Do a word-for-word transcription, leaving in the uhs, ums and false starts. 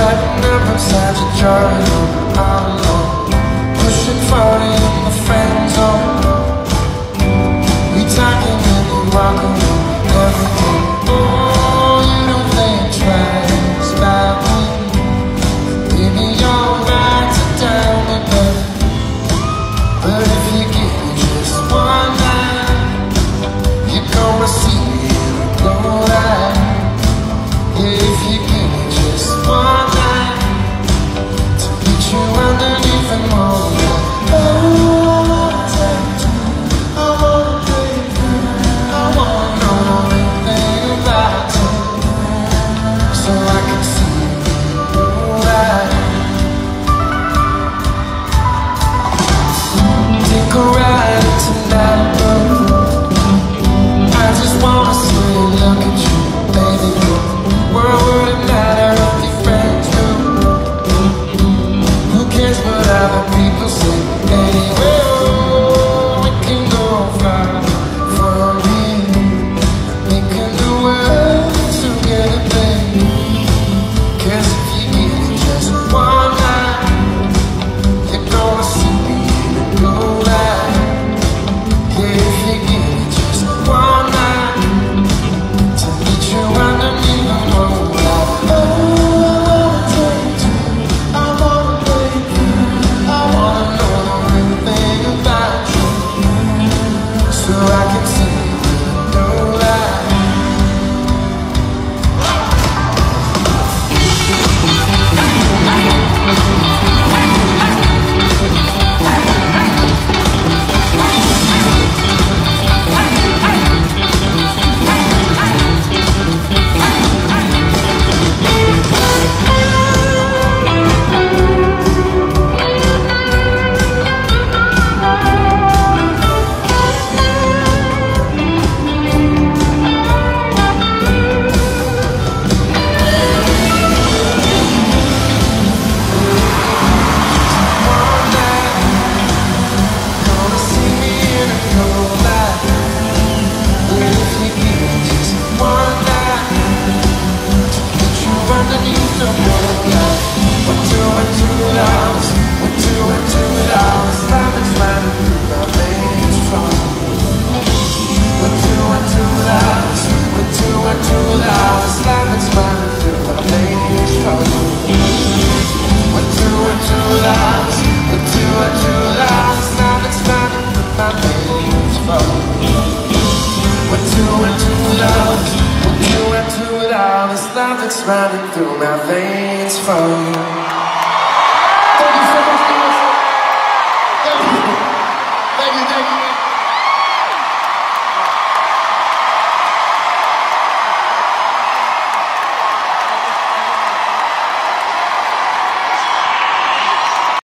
like an apple inside your jar. All alone, pushing forty in the friend zone. We talking and you walk away, everything. Oh, you don't think twice about me. Baby, you're right to tell me better. But if you give me just one night, you're gonna see me in a glow light. Yeah, if you give me just one night to meet you underneath the moonlight. Oh, I wanna take you, I wanna break you, I wanna know everything about you, so I can see you in a glow light. Take a ride tonight, I just wanna see you, look at you, baby. World wouldn't matter if your friends do. Who cares what other people say? Anyway, we can go far for me, making the world together, baby. 'Cause if you give me just one night, you're gonna see me in a glow light. Yeah, if you give me just one night to meet you underneath the moonlight. Oh, I wanna take you, I wanna break you, I wanna know everything about you, so I can see you in a glow light. Running through my veins from